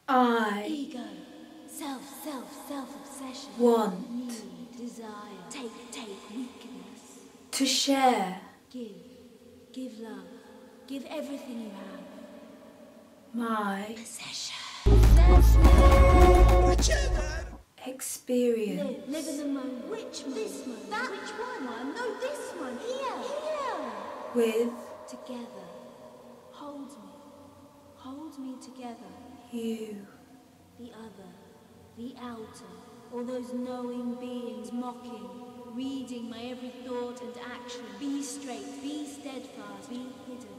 I ego, self-obsession, want need, desire, take, weakness, to share give love, give everything you have. my Possession. experience. Live in the moment. Which moment? This moment. That which one? No, this one. Here. With Together. Hold me together. you. The other, the outer, all those knowing beings mocking, reading my every thought and action. Be straight, be steadfast, be hidden.